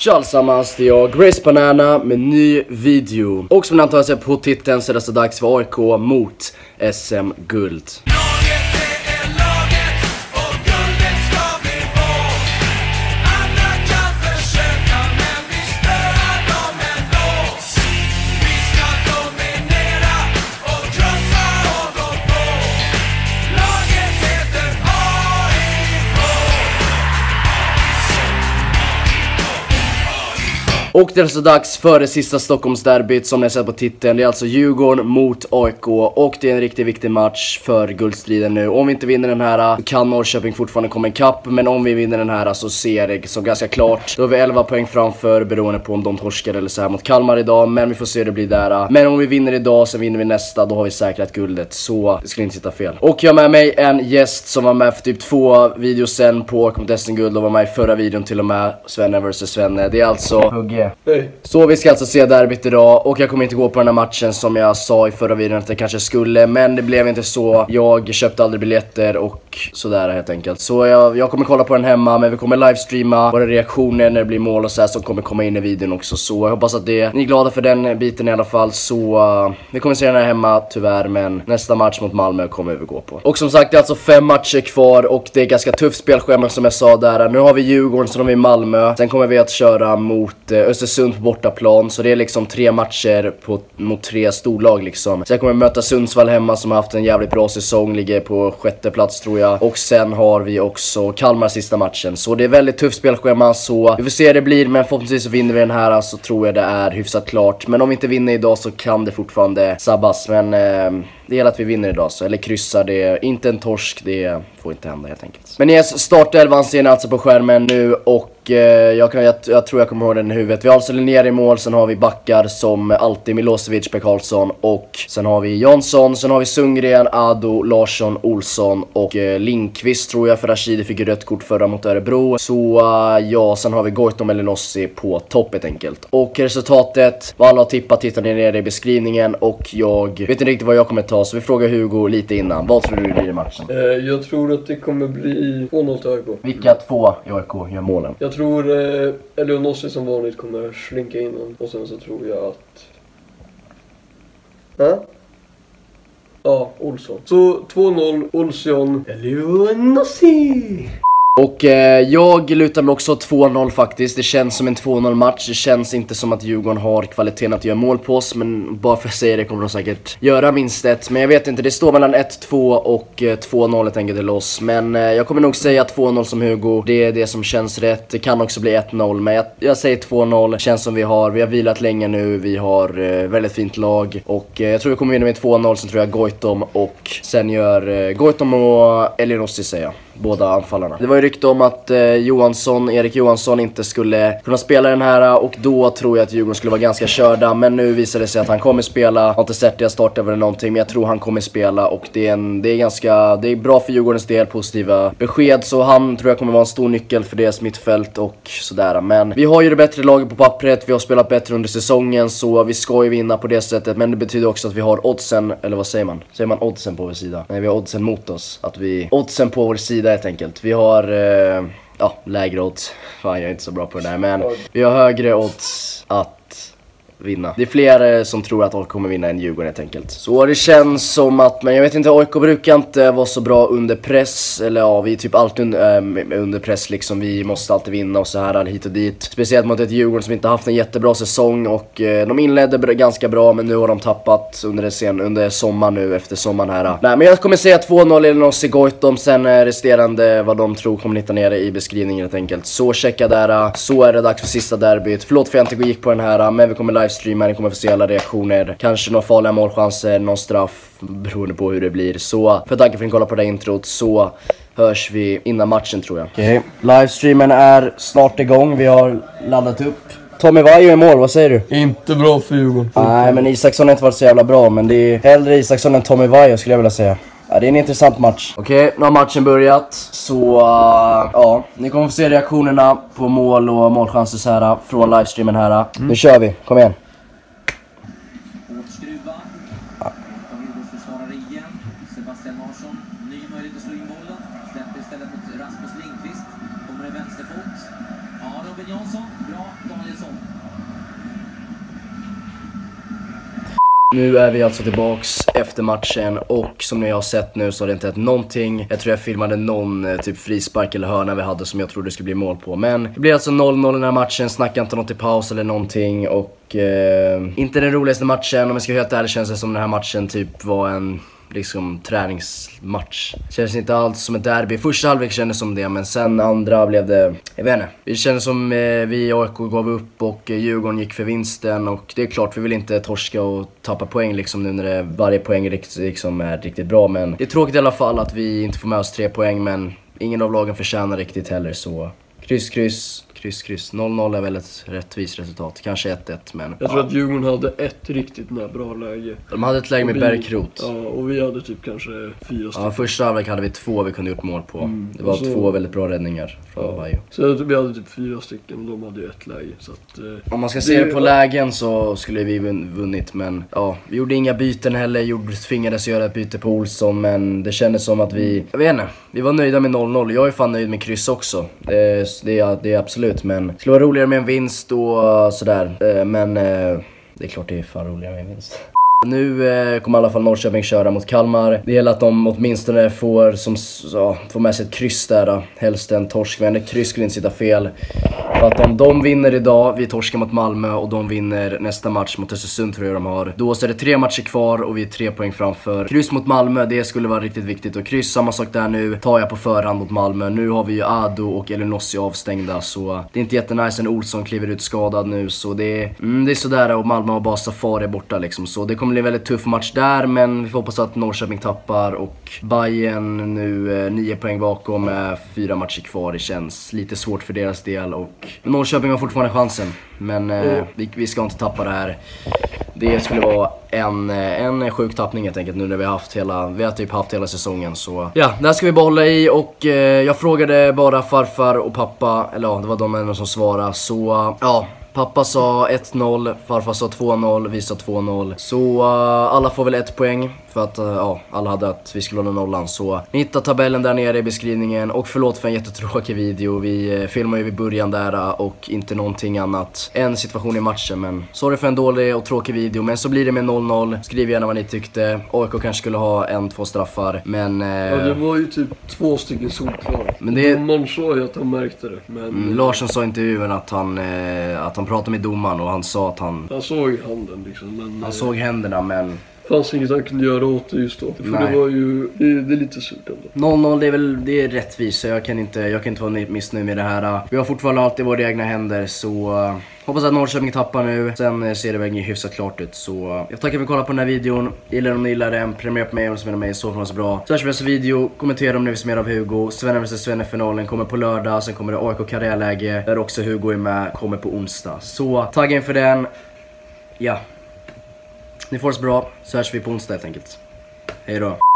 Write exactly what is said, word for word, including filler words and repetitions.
Tja allesammans, det är jag, Grace Banana med ny video. Och som ni antar sig på titeln så är det så dags för A I K mot S M-guld. Och det är så dags för det sista Stockholmsderbyt som ni har sett på titeln. Det är alltså Djurgården mot A I K. Och det är en riktigt viktig match för guldstriden nu. Om vi inte vinner den här så kan Norrköping fortfarande komma en kapp. Men om vi vinner den här så ser det som ganska klart. Då har vi elva poäng framför, beroende på om de torskar eller så här mot Kalmar idag. Men vi får se hur det blir där. Men om vi vinner idag så vinner vi nästa. Då har vi säkrat guldet. Så det skulle inte sitta fel. Och jag har med mig en gäst som var med för typ två videos sen på A I K mot S M-guld. Och var med i förra videon till och med. Svenne versus Svenne. Det är alltså Hugge. Hej. Så vi ska alltså se derbyt idag. Och jag kommer inte gå på den här matchen som jag sa i förra videon att jag kanske skulle. Men det blev inte så. Jag köpte aldrig biljetter och sådär helt enkelt. Så jag, jag kommer kolla på den hemma. Men vi kommer livestreama våra reaktioner när det blir mål och så här, som kommer komma in i videon också. Så jag hoppas att det, ni är glada för den biten i alla fall. Så uh, vi kommer se den här hemma tyvärr. Men nästa match mot Malmö kommer vi gå på. Och som sagt det är alltså fem matcher kvar. Och det är ganska tufft spelschema som jag sa där. Nu har vi Djurgården, så har vi Malmö. Sen kommer vi att köra mot uh, Östersund på bortaplan. Så det är liksom tre matcher på, mot tre storlag liksom. Sen kommer vi möta Sundsvall hemma som har haft en jävligt bra säsong. Ligger på sjätte plats tror jag. Och sen har vi också Kalmar sista matchen. Så det är väldigt tufft spelschema. Så vi får se hur det blir. Men förhoppningsvis så vinner vi den här. Så tror jag det är hyfsat klart. Men om vi inte vinner idag så kan det fortfarande sabbas. Men eh, det gäller att vi vinner idag så. Eller kryssar det. Inte en torsk. Det får inte hända helt enkelt. Men yes, startelvan ser ni alltså på skärmen nu. Och eh, jag, kan, jag, jag tror jag kommer ihåg den i huvudet. Vi har alltså Linnér i mål. Sen har vi backar som alltid Milosevic, Per Karlsson. Och sen har vi Jansson. Sen har vi Sundgren, Ado, Larsson, Olsson och eh, Linkvist tror jag. För Rashidi fick rött kort förra mot Örebro. Så uh, ja, sen har vi Goitom eller Nossi på topp helt enkelt. Och resultatet, vad alla har tippat, tittar ni ner i beskrivningen. Och jag vet inte riktigt vad jag kommer ta. Så vi frågar Hugo lite innan. Vad tror du det blir i matchen? Eh, jag tror att det kommer bli två noll till A I K. Vilka två i A I K gör målen? Jag tror eh, Elionossi som vanligt kommer slinka in den. Och sen så tror jag att... Hä? Ja, Olsson. Så två noll, Olsson, Elionossi! Och eh, jag lutar mig också två noll faktiskt. Det känns som en två noll match. Det känns inte som att Djurgården har kvaliteten att göra mål på oss. Men bara för att säga det kommer de säkert göra minst ett. Men jag vet inte, det står mellan ett två och eh, två noll helt enkelt till oss. Men eh, jag kommer nog säga två noll som Hugo. Det är det som känns rätt. Det kan också bli ett noll. Men jag, jag säger två noll. Känns som vi har, vi har vilat länge nu. Vi har eh, väldigt fint lag. Och eh, jag tror vi kommer vinna med två noll. Sen tror jag Goitom. Och sen gör eh, Goitom och Elionossi säger jag. Båda anfallarna. Det var ju rykte om att eh, Johansson, Erik Johansson inte skulle kunna spela den här. Och då tror jag att Djurgården skulle vara ganska körda. Men nu visar det sig att han kommer spela. Jag har inte sett det, jag startar eller någonting. Men jag tror han kommer spela. Och det är, en, det är ganska, det är bra för Djurgårdens del, positiva besked. Så han tror jag kommer vara en stor nyckel för deras mittfält och sådär. Men vi har ju det bättre laget på pappret. Vi har spelat bättre under säsongen. Så vi ska ju vinna på det sättet. Men det betyder också att vi har oddsen, eller vad säger man? Säger man oddsen på vår sida? Nej, vi har oddsen mot oss. Att vi, oddsen på vår sida helt enkelt. Vi har eh, ja, lägre odds. Fan, jag är inte så bra på det där. Men vi har högre odds att vinna. Det är fler som tror att A I K kommer vinna än Djurgården helt enkelt. Så det känns som att, men jag vet inte, A I K brukar inte vara så bra under press. Eller ja, vi är typ alltid under, äh, under press liksom. Vi måste alltid vinna och så här hit och dit. Speciellt mot ett Djurgården som inte haft en jättebra säsong. Och äh, de inledde ganska bra, men nu har de tappat under, det sen, under sommaren nu, efter sommaren här. Nej, men jag kommer säga två noll eller något i Goitom. Sen äh, resterande vad de tror kommer hitta ner i beskrivningen helt enkelt. Så checka där. Så är det dags för sista derbyt. Förlåt för att jag inte gick på den här, men vi kommer live streama, ni kommer få se alla reaktioner. Kanske några farliga målchanser, någon straff, beroende på hur det blir. Så för tack för att ni kollade på det introt. Så hörs vi innan matchen tror jag. Okej, okay. Livestreamen är snart igång. Vi har laddat upp. Tommy Vaiho i mål, vad säger du? Inte bra för Djurgården. Nej, men Isaksson har inte varit så jävla bra. Men det är hellre Isaksson än Tommy Vaiho skulle jag vilja säga. Ja, det är en intressant match. Okej, okay, nu har matchen börjat. Så uh, ja, ni kommer få se reaktionerna på mål och målchanser så här från livestreamen här. Mm. Nu kör vi, kom igen. Återskruva. Försvarare igen. Sebastian Larsson. Ny möjlighet att slå in bollen. Släpper istället mot Rasmus Linkvist. Kommer i vänsterfot. Ja, Robin Jansson. Bra. Nu är vi alltså tillbaks efter matchen och som ni har sett nu så har det inte hänt någonting. Jag tror jag filmade någon typ frispark eller hörna vi hade som jag trodde det skulle bli mål på. Men det blir alltså noll noll i den här matchen, snacka inte något i paus eller någonting. Och eh, inte den roligaste matchen, om jag ska vara helt ärlig känns det som den här matchen typ var en liksom träningsmatch. Känns inte alls som ett derby. Första halvlek kändes som det, men sen andra blev det, jag vet inte. Det kändes som eh, vi i A I K gav upp och eh, Djurgården gick för vinsten. Och det är klart, vi vill inte torska och tappa poäng liksom nu när det, varje poäng rikt, liksom är riktigt bra. Men det är tråkigt i alla fall att vi inte får med oss tre poäng, men ingen av lagen förtjänar riktigt heller, så kryss, kryss. Kryss, kryss. noll noll är väl ett rättvist resultat. Kanske ett ett, men... Jag tror ja. att Djurgården hade ett riktigt bra läge. De hade ett läge med Bergkrot. Ja, och vi hade typ kanske fyra stycken. Ja, första halvlek hade vi två vi kunde gjort mål på. Mm. Det var så, två väldigt bra räddningar från ja. Bajo. Så vi hade typ fyra stycken och de hade ju ett läge. Så att, eh, om man ska det, se det på ja. lägen så skulle vi vunnit, men ja, vi gjorde inga byten heller. Gjorde, tvingades göra ett byte på Olsson, men det kändes som att vi... Jag vet inte, vi var nöjda med noll noll. Jag är fan nöjd med kryss också. Det, det, är, det är absolut, men det skulle vara roligare med en vinst och sådär. Men det är klart det är fan roligare med en vinst. Nu eh, kommer i alla fall Norrköping köra mot Kalmar. Det gäller att de åtminstone får, som, ja, får med sig ett kryss där då. Helst en torsk, men ett kryss skulle inte sitta fel. För att om de vinner idag, vi torskar mot Malmö och de vinner nästa match mot Östersund tror jag de har. Då så är det tre matcher kvar och vi är tre poäng framför. Kryss mot Malmö, det skulle vara riktigt viktigt. Och kryss, samma sak där nu, tar jag på förhand mot Malmö. Nu har vi ju Ado och Elinossi avstängda, så det är inte jättenice. En Olsson kliver ut skadad nu, så det är, mm, det är sådär. Och Malmö har bara Safari borta liksom, så det kommer bli en väldigt tuff match där. Men vi får hoppas att Norrköping tappar. Och Bayern nu eh, nio poäng bakom med fyra matcher kvar. Det känns lite svårt för deras del. Och Norrköping har fortfarande chansen, men eh, mm. vi, vi ska inte tappa det här. Det skulle vara en, en sjuk tappning helt enkelt nu när vi har haft hela, vi har typ haft hela säsongen. Så ja, där ska vi bara hålla i. Och eh, jag frågade bara farfar och pappa, eller ja, det var de enda som svarade. Så ja, pappa sa ett noll, farfar sa två noll, vi sa två noll. Så uh, alla får väl ett poäng. För att uh, ja, alla hade att vi skulle hålla nollan. Så ni hittar tabellen där nere i beskrivningen. Och förlåt för en jättetråkig video. Vi uh, filmar ju vid början där uh, och inte någonting annat än situation i matchen. Men sorry för en dålig och tråkig video. Men så blir det med noll noll. Skriv gärna vad ni tyckte. A I K kanske skulle ha en, två straffar. Men... Uh, ja, det var ju typ två stycken solklara. Men det... Man sa ju att han märkte det. Men... Mm, Larsson sa i intervjun att han, uh, att han pratade med domaren och han sa att han... Han såg handen liksom. Men, han uh... såg händerna, men... fanns inget han kunde göra åt det just då. För Nej. det var ju, det, det är lite surt ändå. noll noll, det är väl, det är rättvist, så jag kan inte, jag kan inte vara missnöjd med det här. Vi har fortfarande alltid våra egna händer, så uh, hoppas att Norrköping tappar nu. Sen uh, ser det väl hyfsat klart ut, så uh, jag tackar för att kolla på den här videon. Gillar om ni gillar den, prenumerera på mig om ni vill mig, så får så bra. Så hörs vi nästa video, kommentera om ni vill se mer av Hugo. Sven versus Svenne-finalen kommer på lördag, sen kommer det A I K karriärläge där också Hugo är med, kommer på onsdag. Så tagga in för den, ja. Ni får det så bra, så hörs vi på onsdag helt enkelt. Hej då.